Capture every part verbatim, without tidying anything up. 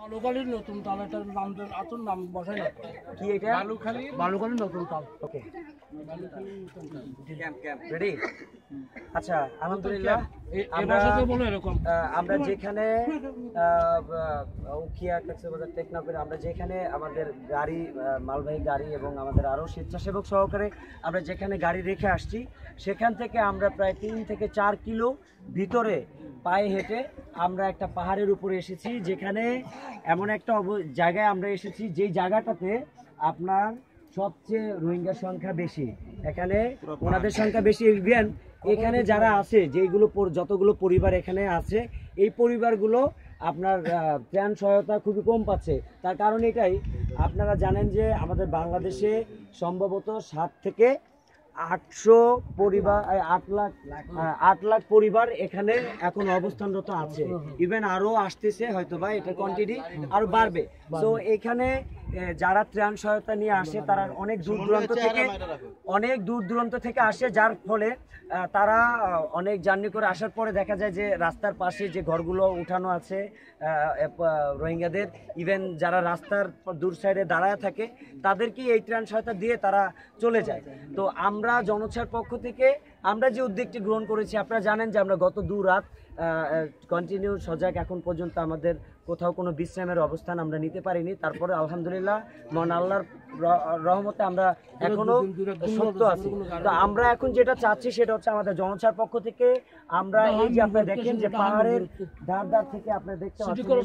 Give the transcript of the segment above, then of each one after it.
বালুখালীর নতুন তাল, এটার নাম আসল নাম বসাই না কি এটা? বালুখালী, বালুখালীর নতুন তাল। ওকে, বালুখালীর নতুন তাল। Camp camp ready. আচ্ছা, আলহামদুলিল্লাহ আমরা বলো এরকম আমরা যেখানে উখিয়া কক্সবাজার টেকনাফের আমরা যেখানে আমাদের গাড়ি মালবাহী গাড়ি এবং আমাদের আরও স্বেচ্ছাসেবক সহকারে আমরা যেখানে গাড়ি রেখে আসছি, সেখান থেকে আমরা প্রায় তিন থেকে চার কিলো ভিতরে পায়ে হেঁটে আমরা একটা পাহাড়ের উপরে এসেছি, যেখানে এমন একটা জায়গায় আমরা এসেছি যে জায়গাটাতে আপনার সবচেয়ে রোহিঙ্গার সংখ্যা বেশি। এখানে ওনাদের সংখ্যা বেশি। ইভেন এখানে যারা আছে, যেগুলো যতগুলো পরিবার এখানে আছে, এই পরিবারগুলো আপনার ত্রাণ সহায়তা খুবই কম পাচ্ছে। তার কারণ এটাই, আপনারা জানেন যে আমাদের বাংলাদেশে সম্ভবত সাত থেকে আটশো পরিবার আট লাখ আট লাখ পরিবার এখানে এখন অবস্থানরত আছে। ইভেন আরো আসতেছে, হয়তো বা এটা কোয়ান্টিটি আরো বাড়বে। তো এখানে যারা ত্রাণ সহায়তা নিয়ে আসে তারা অনেক দূর দূরান্ত থেকে অনেক দূর দূরান্ত থেকে আসে, যার ফলে তারা অনেক জার্নি করে আসার পরে দেখা যায় যে রাস্তার পাশে যে ঘরগুলো উঠানো আছে রোহিঙ্গাদের, ইভেন যারা রাস্তার দূর সাইডে দাঁড়ায় থাকে তাদেরকে এই ত্রাণ সহায়তা দিয়ে তারা চলে যায়। তো আমরা জনছার পক্ষ থেকে আমরা যে উদ্যোগটি গ্রহণ করেছি, আপনারা জানেন যে আমরা গত দু রাত কন্টিনিউ সজাগ, এখন পর্যন্ত আমাদের কোথাও কোনো বিশ্রামের অবস্থান আমরা নিতে পারিনি। তারপরে আলহামদুলিল্লাহ মহান আল্লাহর রহমতে আমরা এখনো সত্য আছি। তো আমরা এখন যেটা চাচ্ছি সেটা হচ্ছে আমাদের জনছার পক্ষ থেকে আমরা এই যে আপনারা দেখেন যে পাহাড়ের ধার ধার থেকে আপনারা দেখতে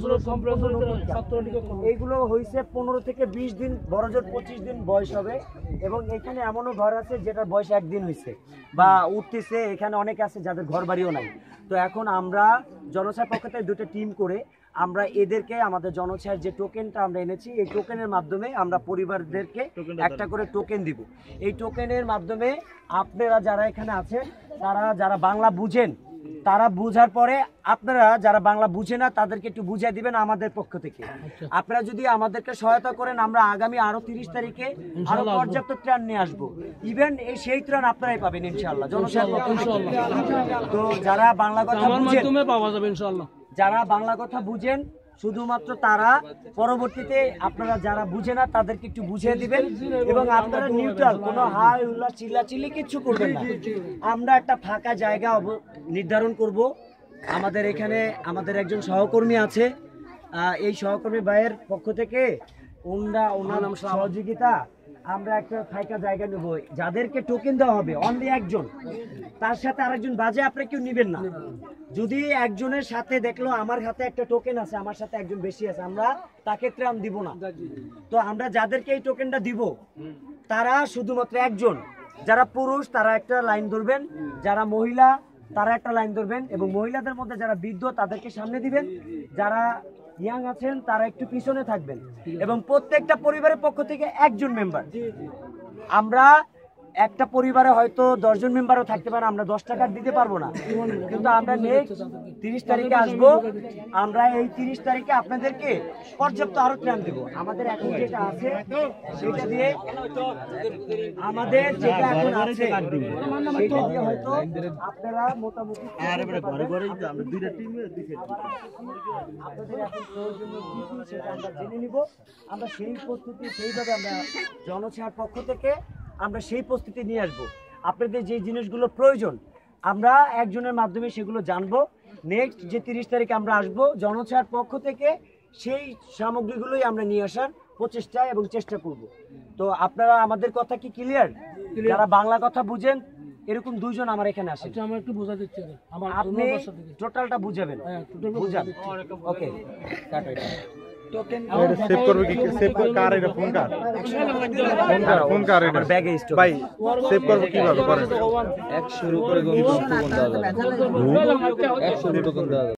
পাচ্ছেন, এইগুলো হয়েছে পনেরো থেকে বিশ দিন, বড়জোর পঁচিশ দিন বয়স হবে। এবং এখানে এমনও ঘর আছে যেটার বয়স একদিন হয়েছে বা উঠতেছে, এখানে অনেক আছে যাদের ঘর বাড়িও নাই। তো এখন আমরা জনছার পক্ষ থেকে দুটো টিম করে আমরা এদেরকে আমাদের জনছায়ের যে টোকেনটা আমরা এনেছি, এই টোকেনের মাধ্যমে আমরা পরিবারদেরকে একটা করে টোকেন দিব। এই টোকেনের মাধ্যমে আপনারা যারা এখানে আছেন, তারা যারা বাংলা বুঝেন, তারা বুঝার পরে আপনারা যারা বাংলা বুঝে না তাদেরকে একটু বুঝিয়ে দিবেন আমাদের পক্ষ থেকে। আপনারা যদি আমাদেরকে সহায়তা করেন, আমরা আগামী আরো তিরিশ তারিখে আরো পর্যাপ্ত ত্রাণ নিয়ে আসবো। ইভেন এই সেই ত্রাণ আপনারাই পাবেন ইনশাআল্লাহ জনসাধারণ পক্ষ থেকে। তো যারা বাংলা কথা বুঝেন, যারা বাংলা কথা বুঝেন শুধুমাত্র তারা পরবর্তীতে আপনারা যারা বুঝে না তাদেরকে একটু বুঝিয়ে দিবেন, এবং আপনারা নিউট্রাল, কোনো হাই উল্লাস চিল্লাচিল্লি কিচ্ছু করবেন না। আমরা একটা ফাঁকা জায়গা নির্ধারণ করব। আমাদের এখানে আমাদের একজন সহকর্মী আছে, এই সহকর্মী ভাইয়ের পক্ষ থেকে ওনারা ওনার সহযোগিতা আমরা একটা ফাঁকা জায়গা নেব। যাদেরকে টোকেন দেওয়া হবে অনলি একজন, তার সাথে আরেকজন বাজে আপনারা কেউ নেবেন না। যদি একজনের সাথে দেখলো আমার হাতে একটা টোকেন আছে, আমার সাথে একজন বেশি আছে, আমরা তাকে ত্রাণ দিব না। তো আমরা যাদেরকে এই টোকেনটা দিব তারা শুধুমাত্র একজন, যারা পুরুষ তারা একটা লাইন ধরবেন, যারা মহিলা তারা একটা লাইন ধরবেন, এবং মহিলাদের মধ্যে যারা বৃদ্ধ তাদেরকে সামনে দিবেন, যারা ইয়াং আছেন তারা একটু পিছনে থাকবেন, এবং প্রত্যেকটা পরিবারের পক্ষ থেকে একজন মেম্বার। আমরা একটা পরিবারে হয়তো দশজন মেম্বারও থাকতে পারে, আমরা দশ টাকা দিতে পারবো না, কিন্তু আমরা নেক্সট তিরিশ তারিখে আসবো। আমরা এই তিরিশ তারিখে আপনাদেরকে পর্যাপ্ত আরো ত্রাণ দেবো। আমাদের এখন যেটা আছে সেটা দিয়ে আমাদের যেটা এখন আছে সেটা দিয়ে হয়তো আপনারা মোটামুটি আপনাদের এখন প্রয়োজনীয় কিছু সেটা আমরা জেনে নিব। আমরা সেই প্রস্তুতি সেইভাবে আমরা জনছায়ার পক্ষ থেকে আমরা সেই প্রস্তুতি নিয়ে আসবো। আপনাদের যে জিনিসগুলো প্রয়োজন আমরা একজনের মাধ্যমে সেগুলো জানবো। নেক্সট যে তিরিশ তারিখে আমরা আসবো, জনছায়ার পক্ষ থেকে সেই সামগ্রীগুলোই আমরা নিয়ে আসার প্রচেষ্টা এবং চেষ্টা করব। তো আপনারা আমাদের কথা কি ক্লিয়ার? যারা বাংলা কথা বুঝেন এরকম দুইজন আমার এখানে আসে, আমার একটু বোঝা দিচ্ছে, আপনি টোটালটা বুঝাবেন, বুঝান। ওকে, টোকেন সেভ করবে কি? সেভ কার এটা ফোন কার ফোন কার ফোন কার এটা ব্যাগে স্টক ভাই সেভ করব কিভাবে করেন? এক শুরু করে গন্তব্য কোন দাদা এক শুরু টোকেন দাদা।